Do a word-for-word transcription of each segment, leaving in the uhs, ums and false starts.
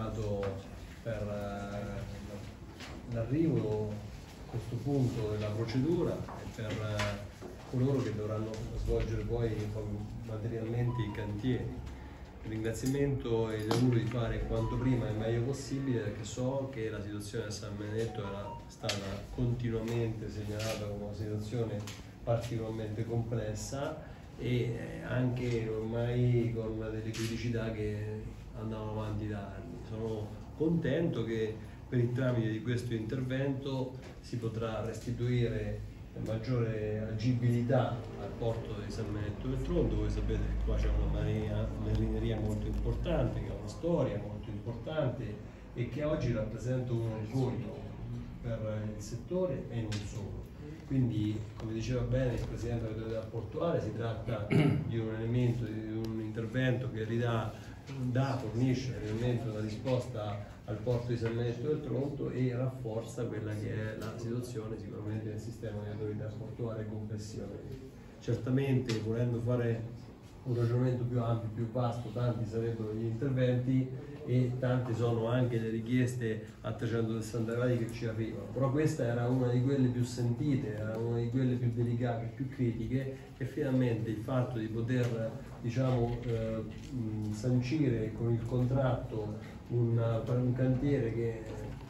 dato per uh, l'arrivo a questo punto della procedura e per uh, coloro che dovranno svolgere poi materialmente i cantieri. Il ringraziamento e l'augurio di fare quanto prima e meglio possibile, perché so che la situazione a San Benedetto era stata continuamente segnalata come una situazione particolarmente complessa e anche ormai con delle criticità che andavano avanti da anni. Sono contento che per il tramite di questo intervento si potrà restituire maggiore agibilità al porto di San Benedetto del Tronto. Voi sapete che qua c'è una marina, marineria molto importante, che ha una storia molto importante e che oggi rappresenta un orgoglio per il settore e non solo. Quindi, come diceva bene il Presidente dell'Autorità portuale, si tratta di un elemento, di un intervento che ridà, dà, fornisce realmente una risposta al porto di San Benedetto del Tronto e rafforza quella che è la situazione sicuramente del sistema di autorità portuale complessivamente. Certamente, volendo fare un ragionamento più ampio, più vasto, tanti sarebbero gli interventi e tante sono anche le richieste a trecentosessanta gradi che ci arrivano, però questa era una di quelle più sentite, era una di quelle più delicate, più critiche, e finalmente il fatto di poter, diciamo, eh, sancire con il contratto un, un cantiere che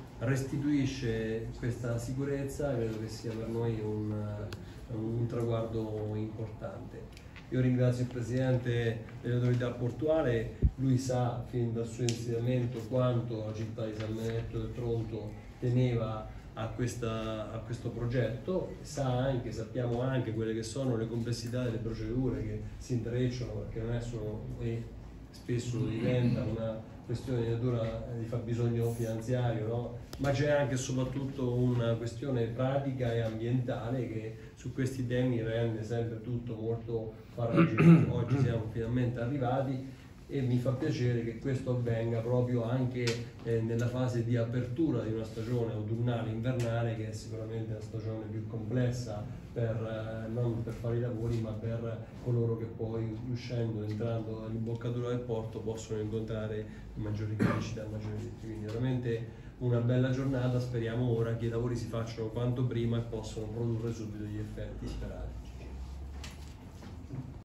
restituisce questa sicurezza credo che sia per noi un, un traguardo importante. Io ringrazio il Presidente dell'Autorità portuale, lui sa fin dal suo insediamento quanto la città di San Benedetto del Tronto teneva a, questa, a questo progetto, sa anche, sappiamo anche quelle che sono le complessità delle procedure che si intrecciano, perché non è solo e spesso diventa una questione di natura di fabbisogno finanziario, no? Ma c'è anche e soprattutto una questione pratica e ambientale che su questi temi rende sempre tutto molto farraginoso. Oggi siamo finalmente arrivati e mi fa piacere che questo avvenga proprio anche eh, nella fase di apertura di una stagione autunnale invernale, che è sicuramente la stagione più complessa per, eh, non per fare i lavori ma per coloro che poi uscendo, entrando all'imboccatura del porto possono incontrare maggiori criticità, maggiori rischi. Quindi veramente una bella giornata, speriamo ora che i lavori si facciano quanto prima e possano produrre subito gli effetti sperati.